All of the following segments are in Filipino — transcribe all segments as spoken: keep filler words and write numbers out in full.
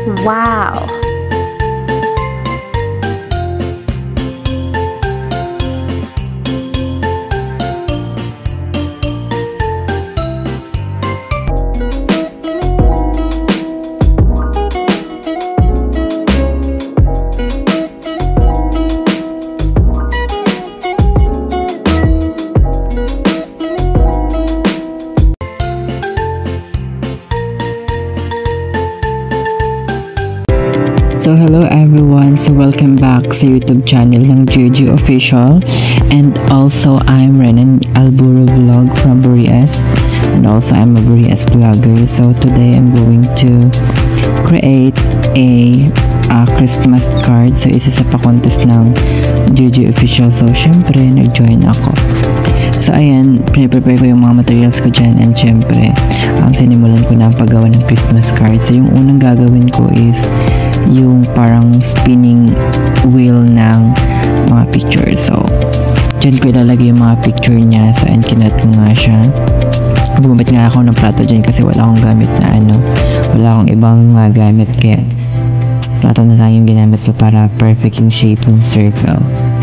Wow! So hello everyone, so welcome back sa YouTube channel ng Juju Official, and also I'm Renan Alburo Vlog from Burias, and also I'm a Burias vlogger. So today I'm going to create a uh, Christmas card. So isa sa pa-contest ng Juju Official, so syempre nag-join ako. So ayan, pinaprepare ko yung mga materials ko dyan, and syempre um, sinimulan ko na ang paggawa ng Christmas card. So yung unang gagawin ko is yung parang spinning wheel ng mga picture. So dyan ko ilalagay yung mga picture niya. So and kinat ko nga siya. Gumamit nga ako ng plato dyan kasi wala akong gamit na ano, wala akong ibang mga gamit, kaya plato na lang yung ginamit ko para perfect yung shape ng circle.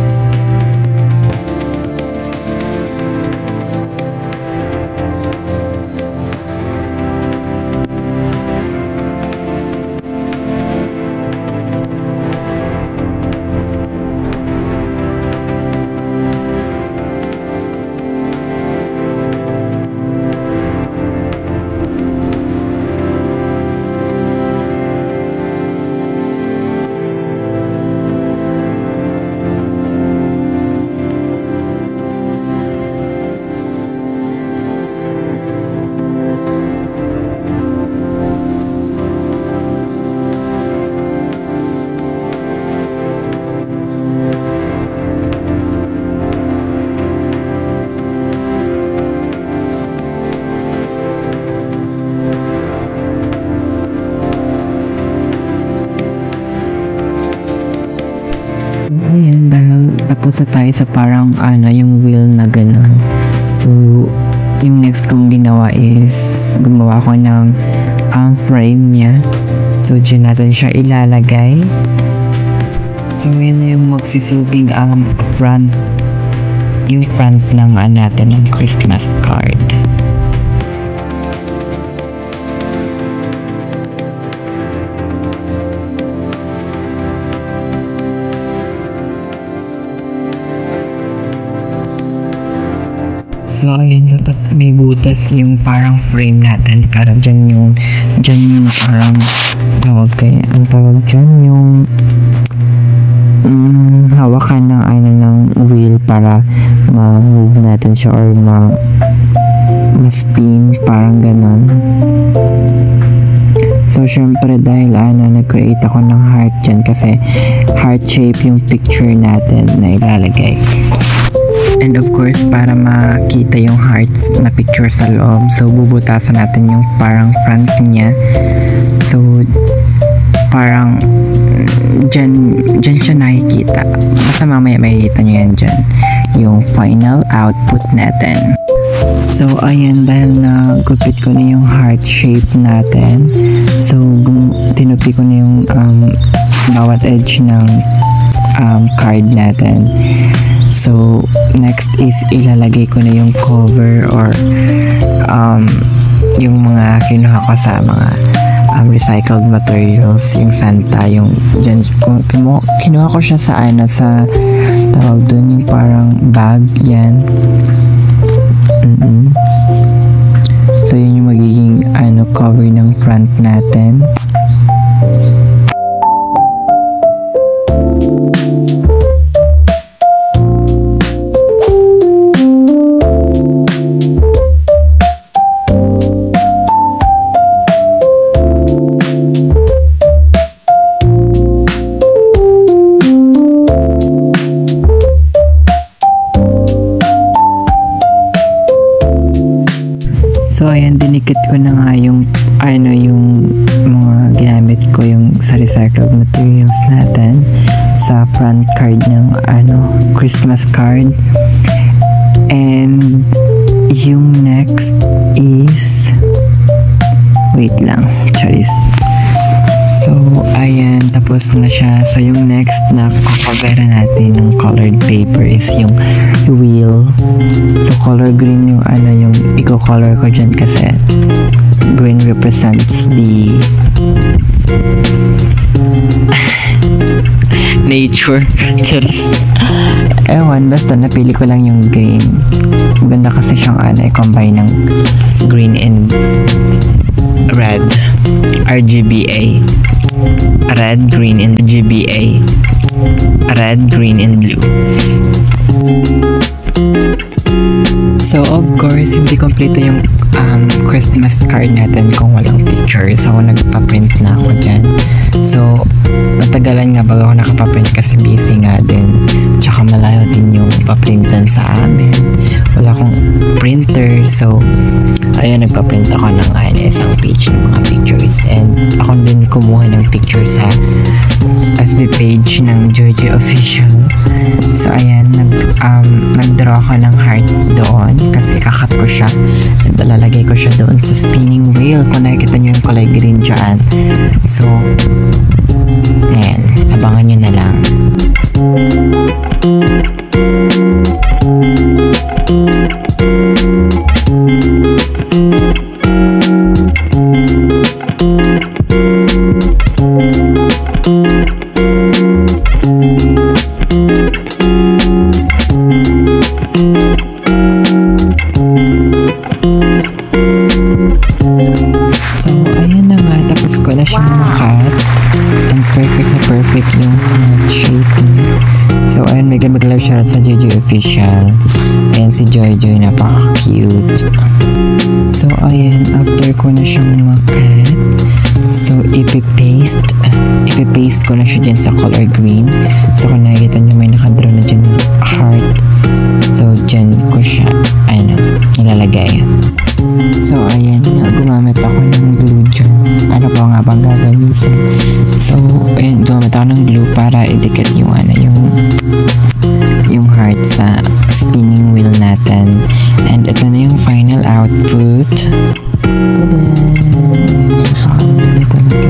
Ayan, dahil tapos na tayo sa parang ano, yung wheel na gano'n. So, yung next kong ginawa is gumawa ko ng um, frame niya. So, dyan natin siya ilalagay. So, yun na yung magsisilbing um, front, yung front ng uh, natin ng Christmas card. So, ayan yung may butas yung parang frame natin. Para dyan yung, dyan yung parang tawag kayo. Ang tawag dyan yung um, hawakan ng ano ng wheel para ma-move natin siya or ma ma-spin, parang ganon. So, syempre dahil ano, nag-create ako ng heart dyan kasi heart shape yung picture natin na ilalagay. And of course, para makita yung hearts na picture sa loob, so bubutasan natin yung parang front niya. So, parang dyan, dyan siya nakikita. Basta mamaya makikita nyo yan dyan. Yung final output natin. So, ayan, dahil nagupit ko na yung heart shape natin. So, tinupi ko na yung um, bawat edge ng um, card natin. So, next is ilalagay ko na yung cover or um, yung mga kinuha ko sa mga um, recycled materials, yung Santa, yung dyan, kinuha, kinuha ko siya sa ano, sa tawag dun, yung parang bag, yan. Mm-mm. So, yun yung magiging ano, cover ng front natin. So, ayan, dinikit ko na nga yung, ano, yung mga ginamit ko yung sa recycled materials natin sa front card ng, ano, Christmas card. And, yung next is, wait lang, charis. So, tapos na siya. So, yung next na kakabera natin ng colored paper is yung wheel. So, color green yung ano, yung i-color ko dyan kasi green represents the nature. Cheers. Ewan, basta napili ko lang yung green. Maganda kasi siyang ano, i-combine ng green and red. R G B A. Red, green, and R G B A. Red, green, and blue. So, of course, hindi kompleto yung um, Christmas card natin kung walang picture. So, nagpa-print na ako dyan. So, natagalan nga bago ako nakapaprint kasi busy nga din. Tsaka malayo din yung paprintan sa amin. Wala akong printer. So, ayun, nagpa-print ako ng uh, isang page ng mga pictures. And ako din kumuha ng picture sa F B page ng Jojo Official. So, ayan, nag, um, nag-draw ako ng heart doon kasi kakat ko siya. And lalagay ko siya doon sa spinning wheel. Kung nakikita nyo yung kulay green dyan. So, ayan, abangan nyo na lang. Perfect yung heart shape niya. So, ayun, may mag-love shoutout sa Jojo Official. Ayan si Jojo, napaka-cute. So, ayan, after ko na siyang makat, so, ipipaste, ipipaste ko na siya dyan sa color green. So, kung nakikita nyo, may nakadraw na dyan ng heart. So, dyan ko siya, ano, ilalagay. So, ayan nga, gumamit ako ng glue dyan. Ano pa nga bang gagamitin? So, ayan, gumamit ako ng glue para idikit yung, ano, yung, yung heart sa spinning wheel natin. And ito na yung final output. Tada! Ayan, nakakaganda talaga.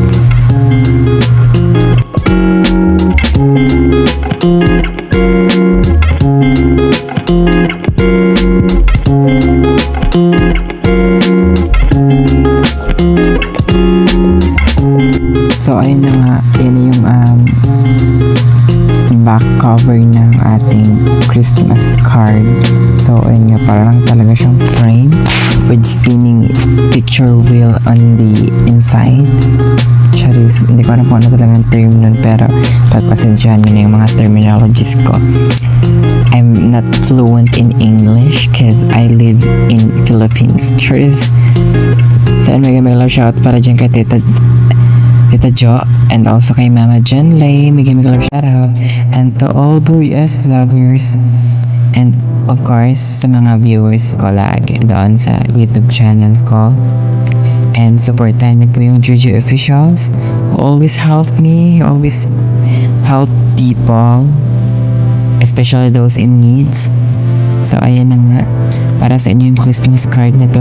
So, ayun na nga, yun yung um, back cover ng ating Christmas card. So, ayun nga, parang talaga siyang frame with spinning picture wheel on the inside. Charis, hindi ko alam kung ano talagang term nun, pero pagpasensyahan nyo na yung mga terminologies ko. I'm not fluent in English because I live in Philippines. Charis, so, may may love shout para dyan kay Tita Tita Jo, and also kay Mama Jen Lay, may gaming love shoutout, and to all Boy S vloggers, and of course sa mga viewers ko lagi doon sa YouTube channel ko. And supportan niyo po yung Jojo Officials, who always help me, who always help people, especially those in needs. So ayan na nga, para sa inyo yung Christmas card na to.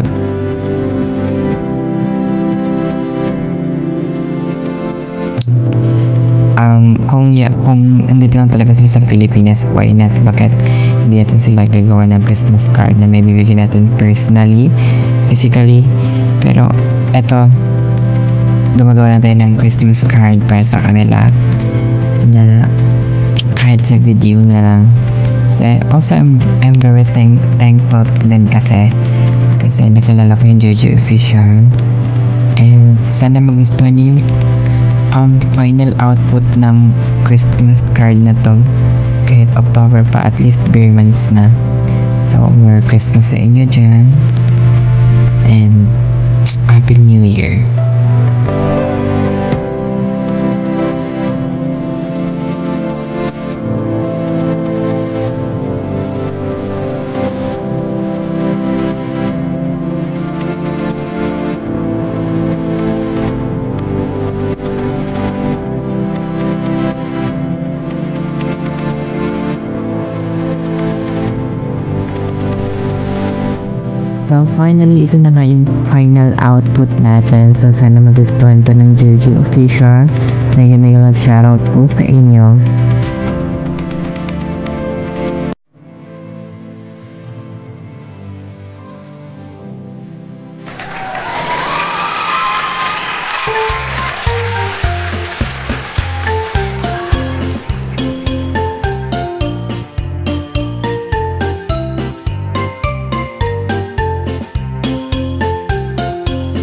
Um, kung, yeah, kung andito lang talaga sila sa Pilipinas, why not? Bakit hindi natin sila gagawa ng Christmas card na may bibigyan natin personally, physically? Pero, eto, gumagawa natin ng Christmas card para sa kanila na kahit sa video na lang. So, also, I'm, I'm very thank, thankful din kasi kasi nakilala ko yung Jojo Official. And sana magustuhan niyo yung um, final output ng Christmas card na to. Kahit October pa, at least bare months na. So, Merry Christmas sa inyo dyan. And Happy New Year. So finally, ito na nga yung final output natin. So sana magustuhan to ng J J Official na yun may nag-shoutout po sa inyo.